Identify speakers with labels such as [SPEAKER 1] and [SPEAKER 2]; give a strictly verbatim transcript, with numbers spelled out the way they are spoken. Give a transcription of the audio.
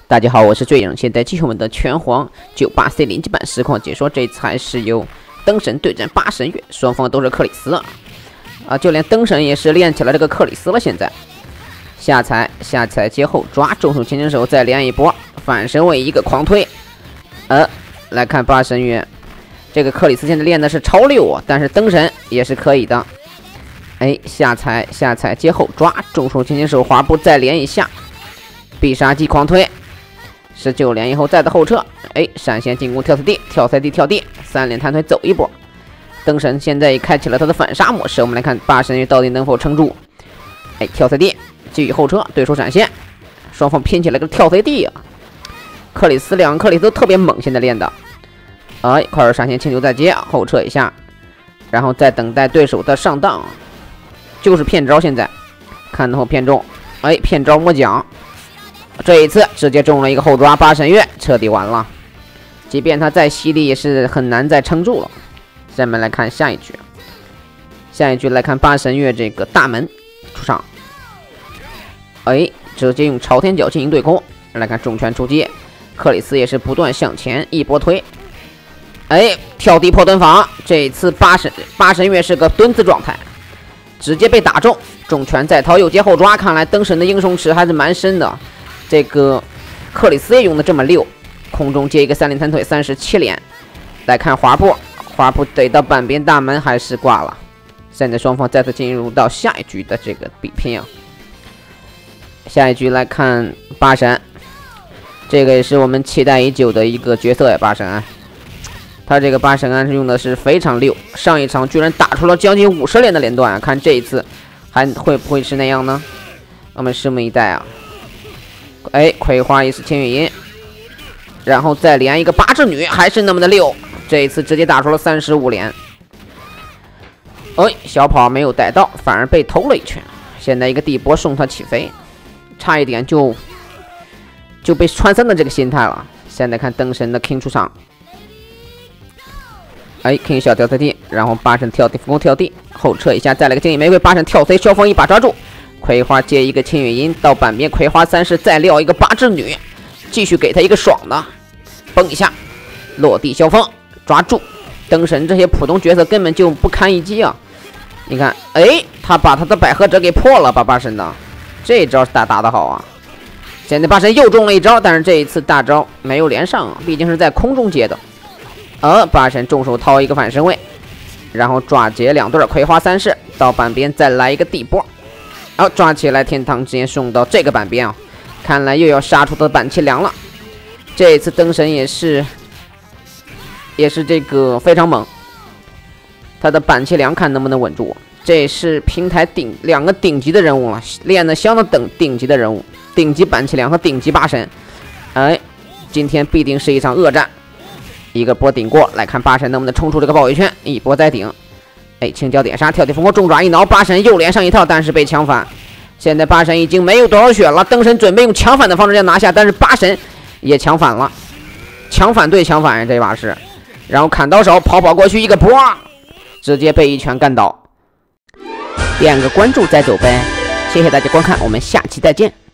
[SPEAKER 1] 大家好，我是醉影，现在继续我们的拳皇九八 C 零级版实况解说。这次还是由灯神对战八神月，双方都是克里斯啊，啊，就连灯神也是练起了这个克里斯了。现在下踩下踩接后抓，重手前前手再连一波反身位一个狂推。呃，来看八神月，这个克里斯现在练的是超六啊，但是灯神也是可以的。哎，下踩下踩接后抓，重手前前手滑步再连一下，必杀技狂推。十九连以后再的后撤，哎，闪现进攻跳 C D， 跳 C D 跳 D， 三连弹腿走一波。灯神现在也开启了他的反杀模式，我们来看八神月到底能否撑住。哎，跳 C D， 继续后撤，对手闪现，双方拼起了个跳 C D 啊！克里斯两个克里斯都特别猛，现在练的。哎，快手闪现请求再接，后撤一下，然后再等待对手的上当，就是骗招。现在看能否骗中，哎，骗招摸奖。这一次直接中了一个后抓，八神月彻底完了。即便他再犀利，也是很难再撑住了。下面来看下一局，下一局来看八神月这个大门出场，哎，直接用朝天脚进行对空。来看重拳出击，克里斯也是不断向前一波推，哎，跳地破蹲防。这一次八神八神月是个蹲姿状态，直接被打中，重拳再掏，右接后抓。看来灯神的英雄池还是蛮深的。这个克里斯也用的这么溜，空中接一个三连弹腿，三十七连。来看滑步，滑步怼到半边大门还是挂了。现在双方再次进入到下一局的这个比拼啊。下一局来看八神，这个也是我们期待已久的一个角色呀，八神庵。他这个八神庵是用的是非常溜，上一场居然打出了将近五十连的连段啊！看这一次还会不会是那样呢？我们拭目以待啊！哎，葵花也是千月银，然后再连一个八智女，还是那么的溜。这一次直接打出了三十五连。哎，小跑没有带到，反而被偷了一拳。现在一个地波送他起飞，差一点就就被穿森的这个心态了。现在看灯神的 King 出场，哎 ，King 小跳 C D， 然后八神跳地俯攻跳地，后撤一下，再来个惊翼玫瑰，八神跳 C， 萧峰一把抓住。葵花接一个千月音到板边，葵花三式再撂一个八智女，继续给他一个爽的，蹦一下，落地萧峰抓住。灯神这些普通角色根本就不堪一击啊！你看，哎，他把他的百合者给破了，把八神的这一招打打得好啊！现在八神又中了一招，但是这一次大招没有连上啊，毕竟是在空中接的。呃，八神重手掏一个反身位，然后抓截两对葵花三式到板边，再来一个地波。好，抓起来，天堂直接送到这个板边啊！看来又要杀出他的板气梁了。这一次灯神也是，也是这个非常猛，他的板气梁看能不能稳住。这是平台顶两个顶级的人物了，练的相当等顶级的人物，顶级板气梁和顶级八神。哎，今天必定是一场恶战。一个波顶过来看八神能不能冲出这个包围圈，一波再顶。哎，青椒点杀，跳地疯狂重爪一挠，八神又连上一套，但是被强反。现在八神已经没有多少血了，灯神准备用强反的方式将拿下，但是八神也强反了，强反对强反这把是，然后砍刀手跑跑过去一个波，直接被一拳干倒。点个关注再走呗，谢谢大家观看，我们下期再见。